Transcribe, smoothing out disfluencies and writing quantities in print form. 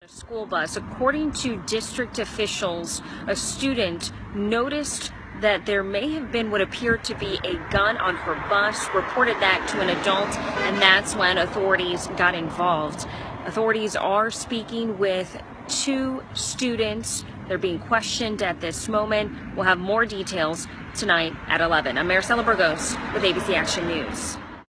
School bus. According to district officials, a student noticed that there may have been what appeared to be a gun on her bus, reported that to an adult, and that's when authorities got involved. Authorities are speaking with 2 students. They're being questioned at this moment. We'll have more details tonight at 11. I'm Maricela Burgos with ABC Action News.